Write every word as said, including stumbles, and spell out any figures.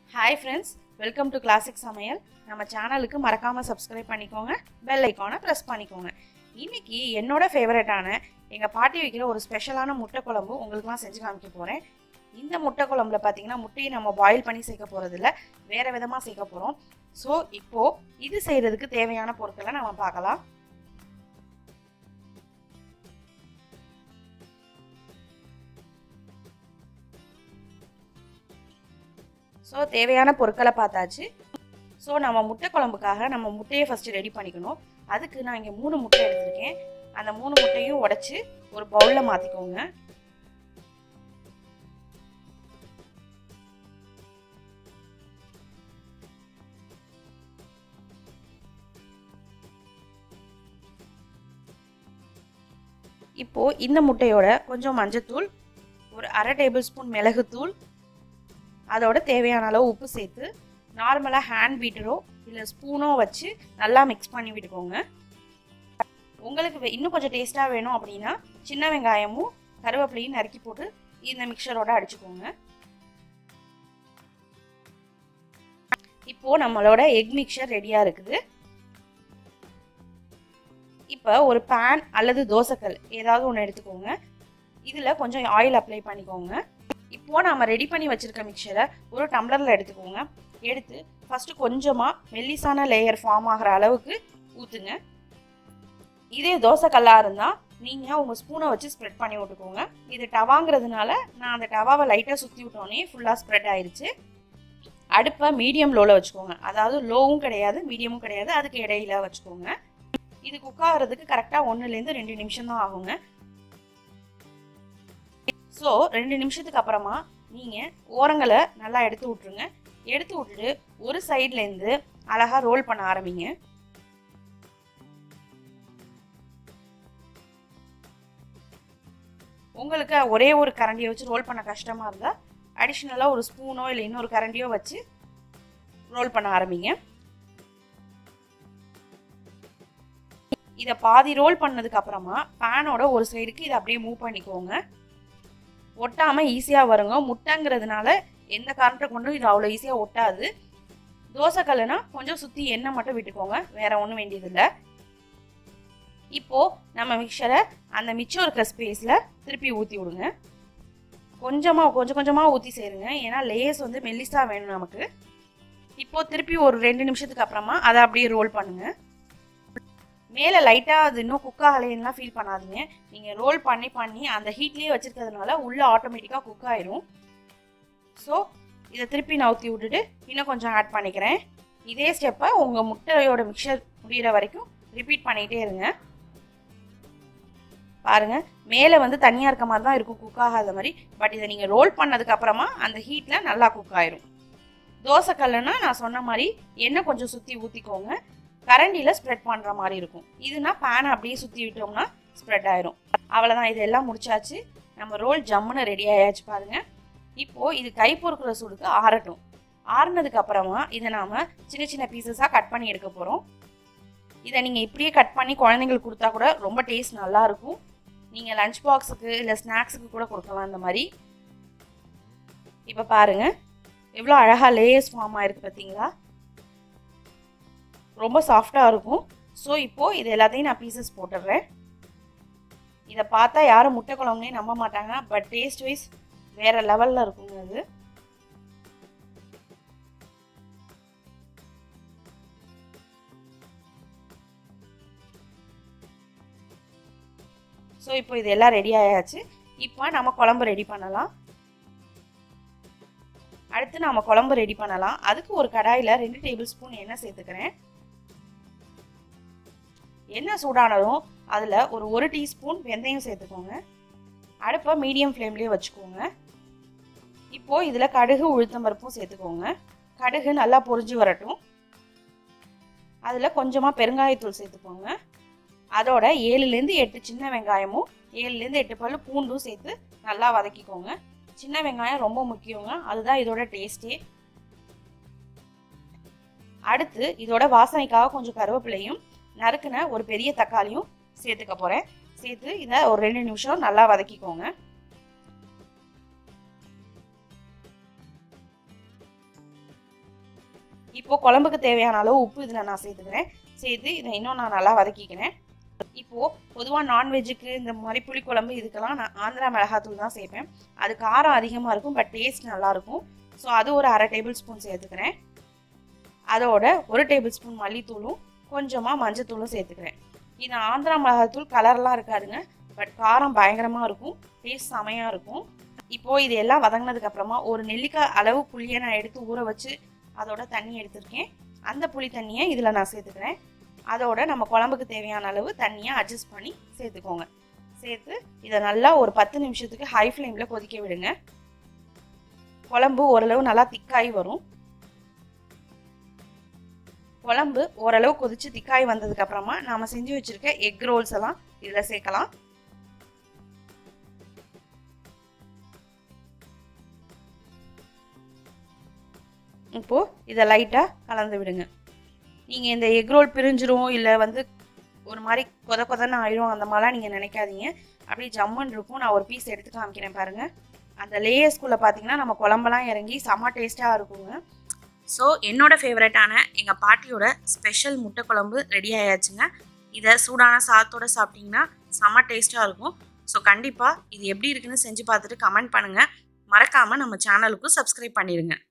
Hi friends, welcome to Classic Samayal. நம்ம சேனலுக்கு மறக்காம subscribe பண்ணிக்கோங்க, bell icon-ஐ press பண்ணிக்கோங்க. இன்னைக்கு என்னோட ஃபேவரட்டான எங்க பாட்டி வைக்கிற ஒரு ஸ்பெஷலான முட்டை குழம்பு உங்களுக்குலாம் செஞ்சு காமிக்க போறேன். இந்த முட்டை குழம்புல பாத்தீங்கன்னா முட்டையை நம்ம பாயில் பண்ணி சேர்க்க போறது இல்ல, வேற விதமா சேர்க்க போறோம். சோ இப்போ இது செய்யிறதுக்கு தேவையான பொருட்களை நாம பார்க்கலாம். So தேவையான பொருட்களை பார்த்தாச்சு. சோ நம்ம முட்டை குழம்புக்காக நம்ம முட்டையை ஃபர்ஸ்ட் ரெடி பண்ணிக்கணும். அதுக்கு நான் இங்க மூணு முட்டை எடுத்துர்க்கேன். அந்த மூணு முட்டையும் உடைச்சு ஒரு பவுல்ல மாத்திக்கோங்க. இப்போ இந்த முட்டையோட கொஞ்சம் மஞ்சள் தூள், ஒரு அரை டேபிள் ஸ்பூன் மிளகு தூள், அதோட தேவையான அளவு உப்பு சேர்த்து நார்மலா ஹேண்ட் பீட்டரோ இல்ல ஸ்பூனோ வச்சு நல்லா மிக்ஸ் பண்ணி விட்டுக்கோங்க. உங்களுக்கு இன்னும் கொஞ்சம் டேஸ்டா வேணும் அப்படினா சின்ன வெங்காயமும் கருவேப்பிலையும் நறுக்கி போட்டு இந்த மிக்சரோட அடிச்சுக்கோங்க. இப்போ நம்மளோட எக் மிக்சர் ரெடியா இருக்குது. இப்போ ஒரு pan அல்லது தோசைக்கல் ஏதாவது ஒன்று எடுத்துக்கோங்க. இதுல கொஞ்சம் ஆயில் அப்ளை பண்ணிக்கோங்க. இப்போ நாம ரெடி பண்ணி வச்சிருக்க மிக்சரை ஒரு டம்ளர்ல எடுத்துக்கோங்க. எடுத்து ஃபர்ஸ்ட் கொஞ்சமா மெல்லிசான லேயர் ஃபார்ம் ஆகிற அளவுக்கு ஊத்துங்க. இதே தோசை கல்லா இருந்தா நீங்க உங்க ஸ்பூனை வச்சு ஸ்ப்ரெட் பண்ணி விட்டுக்கோங்க. இது டவாங்கிறதுனால நான் அந்த டவாவை லைட்டா சுத்தி விட்டோனே ஃபுல்லா ஸ்ப்ரெட் ஆயிருச்சு. அடுப்பை மீடியம் லோல வச்சுக்கோங்க. அதாவது லோவும் கிடையாது மீடியமும் கிடையாது, அதுக்கு இடையில வச்சுக்கோங்க. இது குக் ஆகிறதுக்கு கரெக்டா ஒன்னுல இருந்து ரெண்டு நிமிஷம் தான் ஆகுங்க. ஸோ ரெண்டு நிமிஷத்துக்கு அப்புறமா நீங்கள் ஓரங்களை நல்லா எடுத்து விட்ருங்க. எடுத்து விட்டுட்டு ஒரு சைட்லேருந்து அழகாக ரோல் பண்ண ஆரம்பிங்க. உங்களுக்கு ஒரே ஒரு கரண்டியை வச்சு ரோல் பண்ண கஷ்டமாக இருந்தால் அடிஷ்னலாக ஒரு ஸ்பூனோ இல்லை இன்னொரு கரண்டியோ வச்சு ரோல் பண்ண ஆரம்பிங்க. இதை பாதி ரோல் பண்ணதுக்கு அப்புறமா பேனோட ஒரு சைடுக்கு இதை அப்படியே மூவ் பண்ணிக்கோங்க. ஒட்டாம ஈஸியா வருங்க. முட்டைங்கிறதுனால எந்த காரணத்தை கொண்டும் இது அவ்வளோ ஈஸியா ஒட்டாது. தோசை கல்லுனா கொஞ்சம் சுத்தி எண்ணெய் மட்டும் விட்டுக்கோங்க, வேற ஒன்றும் வேண்டியதில்லை. இப்போ நம்ம மிக்சரை அந்த மிச்சம் இருக்க ஸ்பேஸ்ல திருப்பி ஊற்றி விடுங்க. கொஞ்சமா கொஞ்சம் கொஞ்சமா ஊற்றி சேருங்க, ஏன்னா லேயர்ஸ் வந்து மெல்லிசா வேணும் நமக்கு. இப்போ திருப்பி ஒரு ரெண்டு நிமிஷத்துக்கு அப்புறமா அதை அப்படியே ரோல் பண்ணுங்க. மேலே லைட்டாக அது இன்னும் குக் ஆகலைன்னா ஃபீல் பண்ணாதீங்க. நீங்கள் ரோல் பண்ணி பண்ணி அந்த ஹீட்லேயே வச்சுருக்கிறதுனால உள்ளே ஆட்டோமேட்டிக்காக குக் ஆயிரும். ஸோ இதை திருப்பி நான் ஊற்றி விட்டுட்டு இன்னும் கொஞ்சம் ஆட் பண்ணிக்கிறேன். இதே ஸ்டெப்பை உங்கள் முட்டையோட மிக்சர் முடிகிற வரைக்கும் ரிப்பீட் பண்ணிகிட்டே இருங்க. பாருங்கள், மேலே வந்து தனியாக இருக்க மாதிரி தான் இருக்கும் குக் ஆகாத மாதிரி. பட் இதை நீங்கள் ரோல் பண்ணதுக்கப்புறமா அந்த ஹீட்டில் நல்லா குக் ஆயிரும். தோசை கல்லுன்னா நான் சொன்ன மாதிரி எண்ணெய் கொஞ்சம் சுற்றி ஊற்றிக்கோங்க. கரண்டியில் ஸ்ப்ரெட் பண்ணுற மாதிரி இருக்கும். இதுனா பேனை அப்படியே சுற்றி விட்டோம்னா ஸ்ப்ரெட் ஆயிரும். அவ்வளோதான், இதெல்லாம் முடிச்சாச்சு. நம்ம ரோல் ஜம்முன்னு ரெடி ஆயாச்சு பாருங்கள். இப்போது இது கை பொறுக்கிற சூடுக்கு ஆறட்டும். ஆறுனதுக்கு அப்புறமா இதை நாம் சின்ன சின்ன பீசஸாக கட் பண்ணி எடுக்க போகிறோம். இதை நீங்கள் இப்படியே கட் பண்ணி குழந்தைங்களுக்கு கொடுத்தா கூட ரொம்ப டேஸ்ட் நல்லாயிருக்கும். நீங்கள் லஞ்ச் பாக்ஸுக்கு இல்லை ஸ்நாக்ஸுக்கு கூட கொடுக்கலாம் இந்த மாதிரி. இப்போ பாருங்கள் எவ்வளோ அழகாக லேயர்ஸ் ஃபார்ம் ஆகிருக்கு பார்த்தீங்களா? ரொம்ப சாஃப்டாக இருக்கும். ஸோ இப்போது இது எல்லாத்தையும் நான் பீசஸ் போட்டுடுறேன். இதை பார்த்தா யாரும் முட்டை குழம்புனே நம்ப மாட்டாங்க, பட் டேஸ்ட் வைஸ் வேறு லெவலில் இருக்குங்க அது. ஸோ இப்போ இது எல்லாம் ரெடி ஆயாச்சு. இப்போ நம்ம குழம்பு ரெடி பண்ணலாம். அடுத்து நம்ம குழம்பு ரெடி பண்ணலாம். அதுக்கு ஒரு கடாயில் ரெண்டு டேபிள் ஸ்பூன் எண்ணெய் சேர்த்துக்கிறேன். எண்ணெய் சூடானதும் அதில் ஒரு ஒரு டீஸ்பூன் வெந்தயம் சேர்த்துக்கோங்க. அடுப்பை மீடியம் ஃப்ளேம்லேயே வச்சுக்கோங்க. இப்போது இதில் கடுகு உளுத்தம் பருப்பும் சேர்த்துக்கோங்க. கடுகு நல்லா பொரிஞ்சு வரட்டும். அதில் கொஞ்சமாக பெருங்காயத்தூள் சேர்த்துக்கோங்க. அதோட ஏழுலேருந்து எட்டு சின்ன வெங்காயமும் ஏழுலேருந்து எட்டு பல்லு பூண்டும் சேர்த்து நல்லா வதக்கிக்கோங்க. சின்ன வெங்காயம் ரொம்ப முக்கியங்க, அதுதான் இதோட டேஸ்ட்டே. அடுத்து இதோட வாசனைக்காக கொஞ்சம் கருவேப்பிலையும் நறுக்குன ஒரு பெரிய தக்காளியும் சேர்த்துக்க போகிறேன். சேர்த்து இதை ஒரு ரெண்டு நிமிஷம் நல்லா வதக்கிக்கோங்க. இப்போ குழம்புக்கு தேவையான அளவு உப்பு இதில் நான் சேர்த்துக்கிறேன். சேர்த்து இதை இன்னும் நான் நல்லா வதக்கிக்கிறேன். இப்போது பொதுவாக நான்வெஜ்ஜுக்கு இந்த மாதிரி புளிக்குழம்பு இதுக்கெல்லாம் நான் ஆந்திரா மிளகாத்தூள் தான் சேர்ப்பேன். அது காரம் அதிகமாக இருக்கும், பட் டேஸ்ட் நல்லாயிருக்கும். ஸோ அது ஒரு அரை டேபிள் ஸ்பூன் சேர்த்துக்கிறேன். அதோட ஒரு டேபிள் ஸ்பூன் மல்லித்தூளும் கொஞ்சமாக மஞ்சத்தூளும் சேர்த்துக்கிறேன். இது ஆந்திரா மிளகாத்தூள் கலர்லாம் இருக்காதுங்க, பட் காரம் பயங்கரமாக இருக்கும், டேஸ்ட் செமையாக இருக்கும். இப்போது இது எல்லாம் வதங்கினதுக்கப்புறமா ஒரு நெல்லிக்காய் அளவு புளியை நான் எடுத்து ஊற வச்சு அதோட தண்ணி எடுத்திருக்கேன். அந்த புளி தண்ணியை இதில் நான் சேர்த்துக்கிறேன். அதோட நம்ம குழம்புக்கு தேவையான அளவு தண்ணியை அட்ஜஸ்ட் பண்ணி சேர்த்துக்கோங்க. சேர்த்து இதை நல்லா ஒரு பத்து நிமிஷத்துக்கு ஹை ஃப்ளேமில் கொதிக்க விடுங்க. குழம்பு ஓரளவு நல்லா திக்காகி வரும். குழம்பு ஓரளவு கொதிச்சு திக்காகி வந்ததுக்கப்புறமா நாம் செஞ்சு வச்சுருக்க எக் ரோல்ஸ் எல்லாம் இதில் சேர்க்கலாம். இப்போது இதை லைட்டாக கலந்து விடுங்க. நீங்கள் இந்த எக் ரோல் பிரிஞ்சிரும், இல்லை வந்து ஒரு மாதிரி கொத கொதன்னு ஆயிரும், அந்த மாதிரிலாம் நீங்கள் நினைக்காதீங்க. அப்படியே ஜம்முன்னு இருக்கும். நான் ஒரு பீஸ் எடுத்து காமிக்கிறேன் பாருங்கள். அந்த லேயர்ஸ்குள்ளே பார்த்தீங்கன்னா நம்ம குழம்பெல்லாம் இறங்கி செம்ம டேஸ்ட்டாக இருக்குங்க. ஸோ என்னோட ஃபேவரட்டான எங்கள் பாட்டியோட ஸ்பெஷல் முட்டை குழம்பு ரெடி ஆயாச்சுங்க. இதை சூடான சாதத்தோடு சாப்பிட்டிங்கன்னா செம்ம டேஸ்ட்டாக இருக்கும். ஸோ கண்டிப்பாக இது எப்படி இருக்குன்னு செஞ்சு பார்த்துட்டு கமெண்ட் பண்ணுங்கள். மறக்காமல் நம்ம சேனலுக்கும் சப்ஸ்கிரைப் பண்ணிடுங்க.